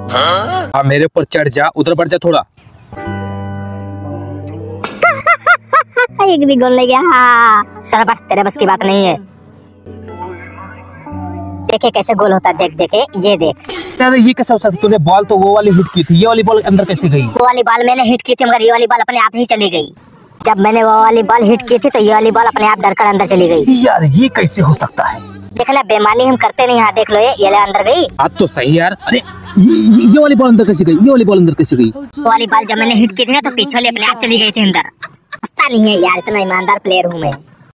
हाँ मेरे ऊपर चढ़ जा, उधर बढ़ जा थोड़ा। एक भी गोल नहीं गया। हाँ तेरे बस की बात नहीं है। देखे कैसे गोल होता है, देख देखे ये देख। यार ये कैसे हो सकता? तूने बॉल तो वो वाली हिट की थी, ये वाली बॉल अंदर कैसे गई? वो वाली बॉल मैंने हिट की थी, मगर ये वाली बॉल अपने आप ही चली गई। जब मैंने वो वाली बॉल हिट की थी तो ये वाली बॉल अपने आप डर कर अंदर चली गई। यार ये कैसे हो सकता है? देखना बेमानी हम करते नहीं। हाँ देख लो, ये ले अंदर गई। बात तो सही यार। अरे ये वाली बॉल अंदर कैसे गई? ये वाली बॉल अंदर कैसे गई? वो वाली बॉल जब मैंने हिट की थी ना तो पीछे वाली अपने आप चली गई थी अंदर। पता नहीं है यार, इतना ईमानदार प्लेयर हूँ मैं।